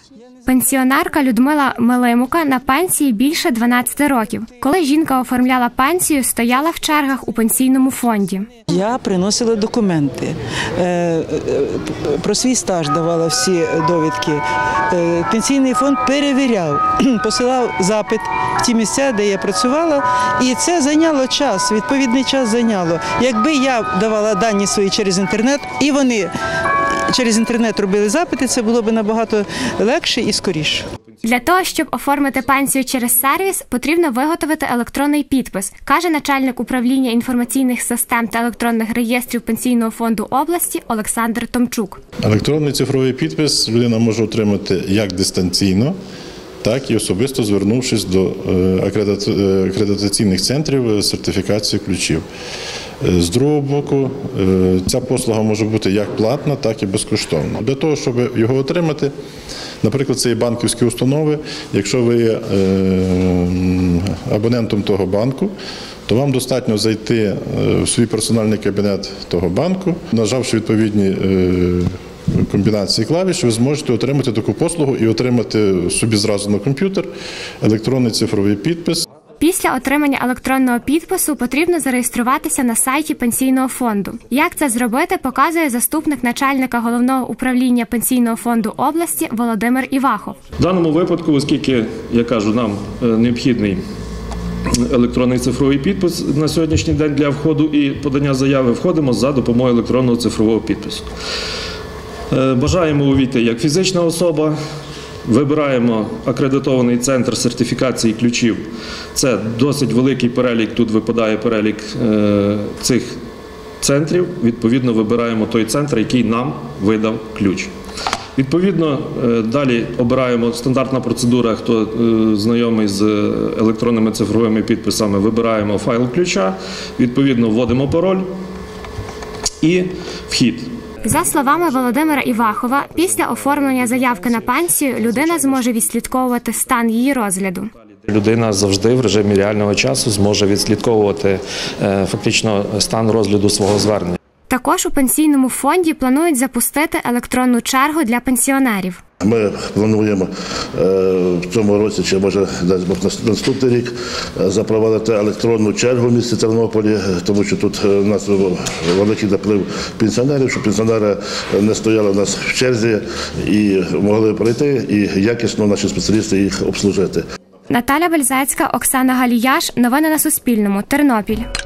Пенсіонерка Людмила Милимука на пенсії більше 12 років. Коли жінка оформляла пенсію, стояла в чергах у пенсійному фонді. Я приносила документи, про свій стаж давала всі довідки. Пенсійний фонд перевіряв, посилав запит в ті місця, де я працювала, і це зайняло час, відповідний час зайняло. Якби я давала дані свої через інтернет, і вони через інтернет робили запити, це було б набагато легше і скоріше. Для того, щоб оформити пенсію через сервіс, потрібно виготовити електронний підпис, каже начальник управління інформаційних систем та електронних реєстрів Пенсійного фонду області Олександр Томчук. Електронний цифровий підпис людина може отримати як дистанційно, так і особисто звернувшись до акредитаційних центрів сертифікації ключів. З другого боку, ця послуга може бути як платна, так і безкоштовна. Для того, щоб його отримати, наприклад, це є банківські установи, якщо ви є абонентом того банку, то вам достатньо зайти в свій персональний кабінет того банку, нажавши відповідні комбінації клавіш, ви зможете отримати таку послугу і отримати собі зразу на комп'ютер електронний цифровий підпис. Після отримання електронного підпису потрібно зареєструватися на сайті Пенсійного фонду. Як це зробити, показує заступник начальника Головного управління Пенсійного фонду області Володимир Івахов. В даному випадку, оскільки, я кажу, нам необхідний електронний цифровий підпис на сьогоднішній день для входу і подання заяви, входимо за допомогою електронного цифрового підпису. Бажаємо увійти як фізична особа, вибираємо акредитований центр сертифікації ключів. Це досить великий перелік, тут випадає перелік цих центрів. Відповідно, вибираємо той центр, який нам видав ключ. Відповідно, далі обираємо стандартна процедура, хто знайомий з електронними цифровими підписами, вибираємо файл ключа, відповідно, вводимо пароль і вхід. За словами Володимира Івахова, після оформлення заявки на пенсію людина зможе відслідковувати стан її розгляду. Людина завжди в режимі реального часу зможе відслідковувати фактично стан розгляду свого звернення. Також у Пенсійному фонді планують запустити електронну чергу для пенсіонерів. Ми плануємо в цьому році, чи може наступний рік, запровадити електронну чергу в місті Тернополі, тому що тут у нас великий наплив пенсіонерів, щоб пенсіонери не стояли у нас в черзі і могли прийти, і якісно наші спеціалісти їх обслужити. Наталя Бельзецька, Оксана Галіяш. Новини на Суспільному. Тернопіль.